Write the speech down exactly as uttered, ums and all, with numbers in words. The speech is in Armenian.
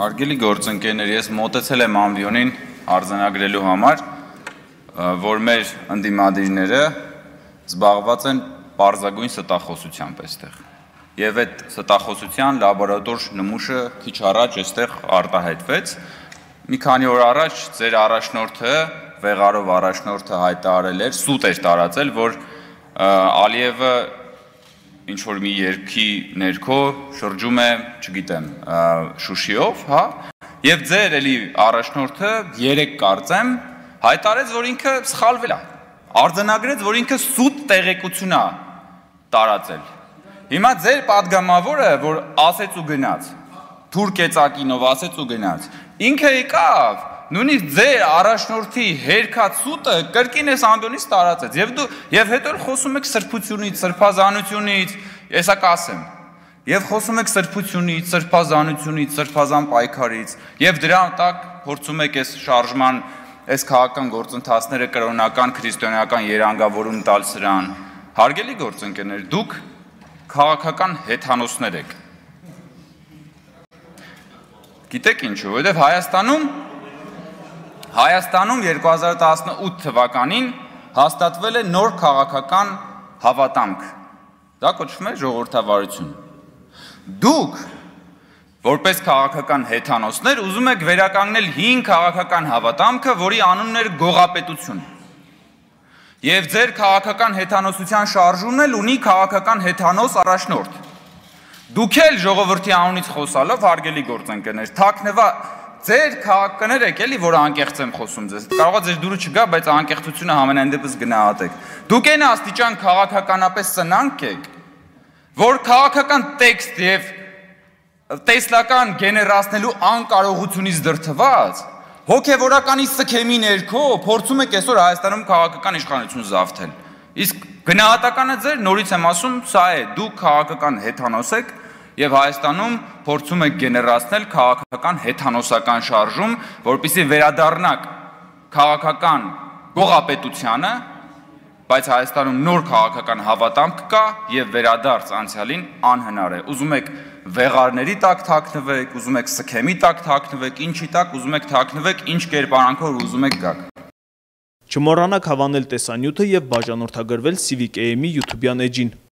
Հարգելի գործընկերներ, ես մոտեցել եմ ամբիոնին արձանագրելու համար, որ մեր ընդդիմադիրները զբաղված են պարզագույն ստախոսությամբ այստեղ։ Եվ այդ ստախոսության լաբորատոր նմուշը քիչ առաջ այստեղ արտահայտվեց։ Մի քանի օր առաջ ձեր առաջնորդը, Վեղարով առաջնորդը հայտարարել էր, սուտ էր տարածել, որ Ալիևը ինչ-որ մի երգի ներքո շրջում է, չգիտեմ, Շուշիով, հա, և ձեր էլի առաջնորդը երեկ կարծեմ հայտարարեց, որ ինքը սխալվել է, արձանագրեց, որ ինքը սուտ տեղեկություն է տարածել։ Հիմա ձեր պատգամավորը, որ ասեց ու գնաց, թուրքեծակինով ասեց ու գնաց, ինքը եկավ, նույնիսկ ձեր առաջնորդի հերքած սուտը կրկին էս ամբիոնից տարածեց, և դու, և հետո խոսում եք սրբությունից, սրբազանությունից, եսա կասեմ, և խոսում եք սրբությունից, սրբազանությունից, սրբազան պայքարից, և դրա տակ փորձում եք էս շարժման, էս քաղաքական գործընթացները կրոնական, քրիստոնեական երանգավորում տալ սրան։ Հարգելի գործընկերներ, դուք քաղաքական հեթանոսներ եք։ Գիտեք ինչու, որովհետև Հայաստանում Հայաստանում երկու հազար տասնութ թվականին հաստատվել է նոր քաղաքական հավատամք։ Դա կոչվում է ժողովրդավարություն։ Դուք, որպես քաղաքական հեթանոսներ, ուզում եք վերականգնել հին քաղաքական հավատամքը, որի անունն էր գողապետություն։ Եվ ձեր քաղաքական հեթանոսության շարժումն էլ ունի քաղաքական հեթանոս առաջնորդ։ Դուք էլ ժողովրդի անունից խոսալով, հարգելի գործընկերներ, թաքնվա ձեր քաղաքականներ եք էլի, որ անկեղծ եմ խոսում ձեզ, կարող է ձեր դուրը չգա, բայց անկեղծությունը համենայն դեպս գնահատեք։ Դուք այն աստիճան քաղաքականապես սնանկ եք, որ քաղաքական տեքստ և տեսլական գեներացնելու անկարողությունից դրդված, հոգևորականի սքեմի ներքո փորձում եք այսօր Հայաստանում քաղաքական իշխանություն զավթել։ Իսկ գնահատականը ձեր, նորից եմ ասում, սա է, դուք քաղաքական հեթանոս եք և Հայաստանում փորձում եք գեներացնել քաղաքական հեթանոսական շարժում, որպեսզի վերադառնաք քաղաքական գողապետությանը, բայց Հայաստանում նոր քաղաքական հավատամք կա և վերադարձ անցյալին անհնար է։ Ուզում եք վեղարների տակ թաքնվեք, ուզում եք սքեմի տակ թաքնվեք, ինչի տակ ուզում եք թաքնվեք, ինչ կերպարանքով ուզում եք գաք։ Չմոռանաք հավանել տեսանյութը և բաժանորդագրվել Civic A M-ի յութուբյան էջին։